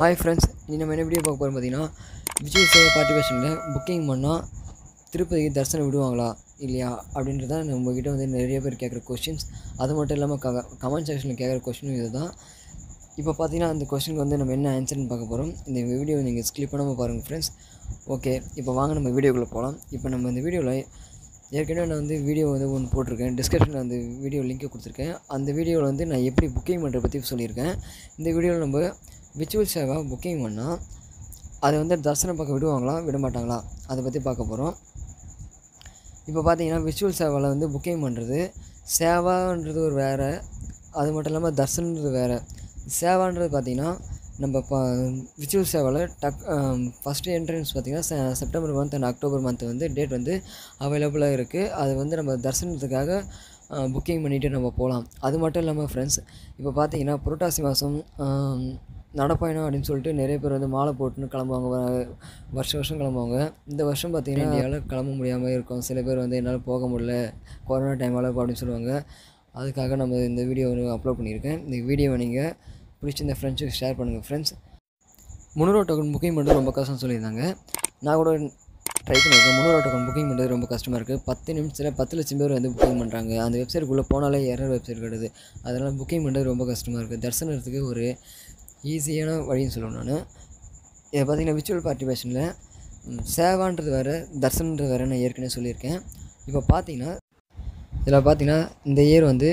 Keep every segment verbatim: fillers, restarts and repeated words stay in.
Hi friends, in this video பார்க்க போறோம் பாத்தீங்கன்னா விஜய் சேவா பார்ட்டிசிபேஷன்ல புக்கிங் பண்ணா திருப்பதி தர்சனம் விடுவாங்களா இல்லையா அப்படின்றத நம்ம கிட்ட வந்து நிறைய பேர் கேக்குற क्वेश्चंस அது மட்டும் இல்லாம கமெண்ட் செக்ஷன்ல கேக்குற क्वेश्चन இதுதான். இப்போ பாத்தீங்கன்னா அந்த क्वेश्चनக்கு வந்து நம்ம என்ன ஆன்சர்னு பார்க்க போறோம். இந்த வீடியோவை நீங்க ஸ்கிப் பண்ணாம பாருங்க फ्रेंड्स. ஓகே, இப்போ வாங்க நம்ம வீடியோக்குள்ள போலாம். இப்போ நம்ம இந்த வீடியோல ஏற்கனவே நான் வந்து வீடியோ வந்து ஒன்று போட்டிருக்கேன். டிஸ்கிரிப்ஷனில் அந்த வீடியோ லிங்க்கை கொடுத்துருக்கேன். அந்த வீடியோவில் வந்து நான் எப்படி புக்கிங் பண்ணுறத பற்றி சொல்லியிருக்கேன். இந்த வீடியோவில் நம்ம விர்ச்சுவல் சேவா புக்கிங் பண்ணால் அதை வந்து தர்சனம் பார்க்க விடுவாங்களா விட மாட்டாங்களா அதை பற்றி பார்க்க போகிறோம். இப்போ பார்த்தீங்கன்னா விர்ச்சுவல் சேவாவில் வந்து புக்கிங் பண்ணுறது சேவான்றது ஒரு வேறு, அது மட்டும் இல்லாமல் தர்சனன்றது வேறு. சேவான்றது பார்த்திங்கன்னா நம்ம இப்போ விர்ச்சுவல் சேவாவில் டக் ஃபஸ்ட்டு என்ட்ரன்ஸ் பார்த்திங்கன்னா September month and October month வந்து டேட் வந்து அவைலபிளாக இருக்குது. அது வந்து நம்ம தர்சனத்துக்காக புக்கிங் பண்ணிவிட்டு நம்ம போகலாம். அது மட்டும் இல்லாமல் ஃப்ரெண்ட்ஸ், இப்போ பார்த்தீங்கன்னா புரட்டாசி மாதம் நடப்பயணம் அப்படின்னு சொல்லிட்டு நிறைய பேர் வந்து மாலை போட்டுன்னு கிளம்புவாங்க, வருஷம் வருஷம் கிளம்புவாங்க. இந்த வருஷம் பார்த்திங்கன்னா இந்தியாவில் கிளம்ப முடியாமல் இருக்கும். சில பேர் வந்து என்னால் போக முடியல கொரோனா டைமால் அப்படின்னு சொல்லுவாங்க. அதுக்காக நம்ம இந்த வீடியோ அப்லோட் பண்ணியிருக்கேன். இந்த வீடியோவை நீங்கள் பிடிச்சிருந்த ஃப்ரெண்ட்ஸுக்கு ஷேர் பண்ணுங்கள் ஃப்ரெண்ட்ஸ். முந்நூறு டோக்கன் புக்கிங் பண்ணுறது ரொம்ப கஷ்டம்னு சொல்லியிருந்தாங்க. நான் கூட ட்ரை பண்ணியிருக்கேன். முந்நூறு டோக்கன் புக்கிங் பண்ணுறது ரொம்ப கஷ்டமாக இருக்குது. பத்து நிமிஷத்தில் பத்து லட்சம் பேர் வந்து புக்கிங் பண்ணுறாங்க. அந்த வெப்சைட்டுக்குள்ளே போனாலே எரர் வெப்சைட் கிடையாது. அதனால் புக்கிங் பண்ணுறது ரொம்ப கஷ்டமாக இருக்குது. தரிசனத்துக்கு ஒரு ஈஸியான வழின்னு சொல்லுவேன் நான். இதை பார்த்திங்கன்னா விர்ச்சுவல் பார்ட்டிசிபேஷனில் சேவான்றது வேறு தர்சனன்றது வேறு நான் ஏற்கனவே சொல்லியிருக்கேன். இப்போ பார்த்திங்கன்னா இதில் பார்த்திங்கன்னா இந்த இயர் வந்து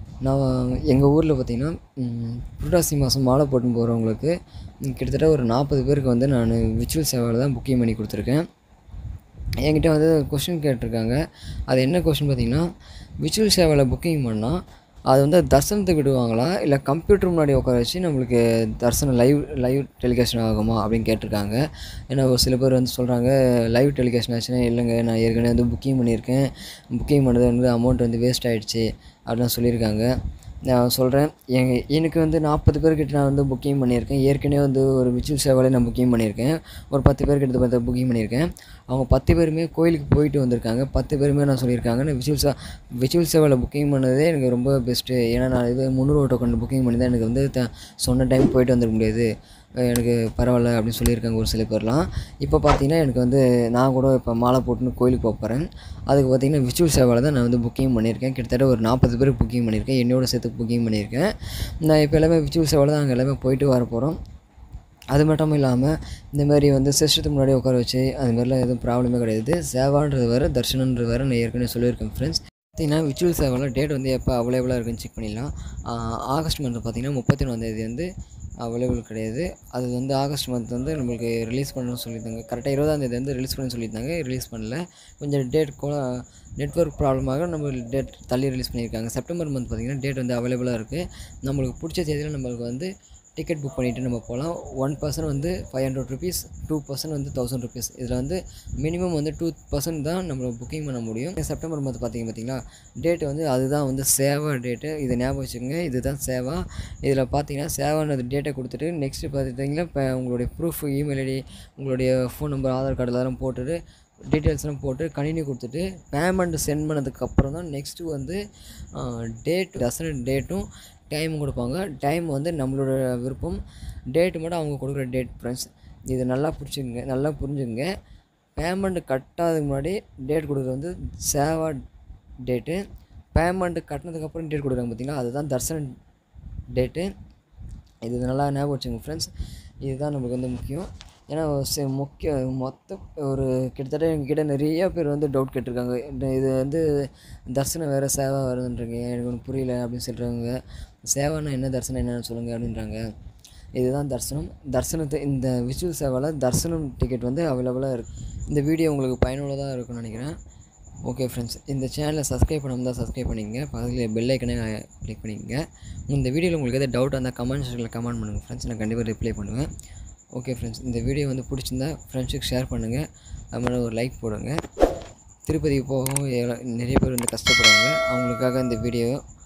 நான் எங்கள் ஊரில் பார்த்திங்கன்னா புரட்டாசி மாதம் மாலை போட்டுன்னு போகிறவங்களுக்கு கிட்டத்தட்ட ஒரு நாற்பது பேருக்கு வந்து நான் விர்ச்சுவல் சேவாவில் தான் புக்கிங் பண்ணி கொடுத்துருக்கேன். என்கிட்ட வந்து கொஸ்டின் கேட்டிருக்காங்க. அது என்ன கொஸ்டின் பார்த்திங்கன்னா, விர்ச்சுவல் சேவாவில் புக்கிங் பண்ணால் அது வந்து தர்சனத்துக்கு விடுவாங்களா இல்லை கம்ப்யூட்டர் முன்னாடி உட்கார வச்சு நம்மளுக்கு தர்சனம் லைவ் லைவ் டெலிகாஸ்ட் ஆகுமா அப்படின்னு கேட்டிருக்காங்க. ஏன்னா ஒரு சில பேர் வந்து சொல்கிறாங்க லைவ் டெலிகாஸ்ட் ஆச்சுன்னா இல்லைங்க, நான் ஏற்கனவே வந்து புக்கிங் பண்ணியிருக்கேன், புக்கிங் பண்ணது வந்து அமௌண்ட் வந்து வேஸ்ட் ஆகிடுச்சு அப்படின்னு சொல்லியிருக்காங்க. நான் சொல்கிறேன், எங்க எனக்கு வந்து நாற்பது பேர்கிட்ட நான் வந்து புக்கிங் பண்ணியிருக்கேன். ஏற்கனவே வந்து ஒரு விர்ச்சுவல் சேவாலே நான் புக்கிங் பண்ணியிருக்கேன். ஒரு பத்து பேர்கிட்ட பார்த்து புக்கிங் பண்ணியிருக்கேன். அவங்க பத்து பேருமே கோயிலுக்கு போயிட்டு வந்திருக்காங்க. பத்து பேருமே நான் சொல்லியிருக்காங்க நான் விர்ச்சுவல் சே விர்ச்சுவல் சேவாவில் புக்கிங் பண்ணதே எனக்கு ரொம்ப பெஸ்ட்டு. ஏன்னா நான் இது முந்நூறு டோக்கன் புக்கிங் பண்ணி தான் எனக்கு வந்து த சொன்ன டைம் போயிட்டு வந்துட முடியாது, எனக்கு பரவாயில்ல அப்படின்னு சொல்லியிருக்காங்க ஒரு சில பேர்லாம். இப்போ பார்த்திங்கன்னா எனக்கு வந்து நான் கூட இப்போ மாலை போட்டுன்னு கோயிலுக்கு போக போகிறேன். அதுக்கு பார்த்திங்கன்னா விர்ச்சுவல் சேவாவில் தான் நான் வந்து புக்கிங் பண்ணியிருக்கேன். கிட்டத்தட்ட ஒரு நாற்பது பேருக்கு புக்கிங் பண்ணியிருக்கேன். என்னோட சேர்த்து புக்கிங் பண்ணியிருக்கேன். நான் இப்போ எல்லாமே விர்ச்சுவல் சேவாவில் தான் நாங்கள் எல்லாமே போயிட்டு வர போகிறோம். அது மட்டும் இல்லாமல் இந்தமாதிரி வந்து சிஸ்டத்துக்கு முன்னாடி உட்கார வச்சு அதுமாதிரிலாம் எதுவும் ப்ராப்ளமே கிடையாது. சேவான்றது வேறு தர்ஷனன்றது வேறு நான் ஏற்கனவே சொல்லியிருக்கேன் ஃப்ரெண்ட்ஸ். பார்த்திங்கன்னா விர்ச்சுவல் சேவாவில் டேட் வந்து எப்போ அவைலபிளாக இருக்குன்னு செக் பண்ணிடலாம். ஆகஸ்ட் மந்த் பார்த்திங்கன்னா முப்பத்தி ஒன்றாந்தேதி வந்து அவைலபிள் கிடையாது. அது வந்து ஆகஸ்ட் மந்த் வந்து நம்மளுக்கு ரிலீஸ் பண்ணணும்னு சொல்லியிருந்தாங்க. கரெக்டாக இருபதாந்தேதி வந்து ரிலீஸ் பண்ணணும்னு சொல்லியிருந்தாங்க. ரிலீஸ் பண்ணல, கொஞ்சம் டேட் கூட நெட்வொர்க் ப்ராப்ளமாக நம்ம டேட் தள்ளி ரிலீஸ் பண்ணியிருக்காங்க. செப்டம்பர் மந்த் பார்த்திங்கன்னா டேட் வந்து அவைலபிளாக இருக்குது. நம்மளுக்கு பிடிச்ச தேதியில் நம்மளுக்கு வந்து டிக்கெட் புக் பண்ணிவிட்டு நம்ம போகலாம். ஒன் பர்சன் வந்து five hundred rupees, two person வந்து தௌசண்ட் ருபீஸ். இதில் வந்து மினிமம் வந்து டூ பர்சன்ட் தான் நம்ம புக்கிங் பண்ண முடியும். செப்டம்பர் மந்த் பார்த்திங்க பார்த்திங்களா டேட் வந்து அதுதான் வந்து சேவா டேட்டு. இதை ஞாபகம் வச்சுக்கோங்க, இதுதான் சேவா. இதில் பார்த்திங்கன்னா சேவானது டேட்டை கொடுத்துட்டு நெக்ஸ்ட்டு பார்த்துட்டிங்கன்னா இப்போ உங்களுடைய ப்ரூஃப், இமெயில் ஐடி, உங்களுடைய ஃபோன் நம்பர், ஆதார் கார்டு அதெல்லாம் போட்டுட்டு டீட்டெயில்ஸ்லாம் போட்டு கண்டினியூ கொடுத்துட்டு பேமெண்ட் சென்ட் பண்ணதுக்கப்புறம் தான் நெக்ஸ்ட்டு வந்து டேட் தர்சன டேட்டும் டைமும் கொடுப்பாங்க. டைம் வந்து நம்மளோட விருப்பம், டேட்டு மட்டும் அவங்க கொடுக்குற டேட் ஃப்ரெண்ட்ஸ். இது நல்லா பிடிச்சிங்க, நல்லா புரிஞ்சுங்க. பேமெண்ட் கட்டாததுக்கு முன்னாடி டேட் கொடுக்குறது வந்து சேவா டேட்டு. பேமெண்ட் கட்டினதுக்கப்புறம் டேட் கொடுக்குறாங்க பார்த்திங்கன்னா அதுதான் தர்சன டேட்டு. இது நல்லா ஞாபகம் வச்சுங்க ஃப்ரெண்ட்ஸ். இதுதான் நம்மளுக்கு வந்து முக்கியம். ஏன்னா முக்கிய மொத்த ஒரு கிட்டத்தட்ட எங்ககிட்ட நிறைய பேர் வந்து டவுட் கேட்டிருக்காங்க. இது வந்து தர்சனம் வேறு சேவா வருதுன்றீங்க, எனக்கு ஒன்று புரியல அப்படின்னு சொல்கிறாங்க. சேவானா என்ன, தர்சனம் என்னென்னு சொல்லுங்கள் அப்படின்றாங்க. இதுதான் தர்சனம். தர்சனத்தை இந்த விர்ச்சுவல் சேவாவில் தர்சனம் டிக்கெட் வந்து அவைலபிளாக இருக்குது. இந்த வீடியோ உங்களுக்கு பயனுள்ளதாக இருக்கும்னு நினைக்கிறேன். ஓகே ஃப்ரெண்ட்ஸ், இந்த சேனலை சப்ஸ்கிரைப் பண்ணாமல் தான் சப்ஸ்கிரைப் பண்ணிக்கங்க. பக்கத்தில் பெல் ஐக்கனே கிளிக் பண்ணிக்கங்க. இந்த வீடியோவில் உங்களுக்கு எதாவது டவுட் இருந்தால் கமெண்ட் செக்ஷனில் கமெண்ட் பண்ணுங்கள் ஃப்ரெண்ட்ஸ், நான் கண்டிப்பாக ரிப்ளை பண்ணுவேன். ஓகே ஃப்ரெண்ட்ஸ், இந்த வீடியோ வந்து பிடிச்சிருந்தா ஃப்ரெண்ட்ஸுக்கு ஷேர் பண்ணுங்கள். அது மாதிரி ஒரு லைக் போடுங்க. திருப்பதிக்கு போகவும் நிறைய பேர் வந்து கஷ்டப்படுறாங்க, அவங்களுக்காக இந்த வீடியோ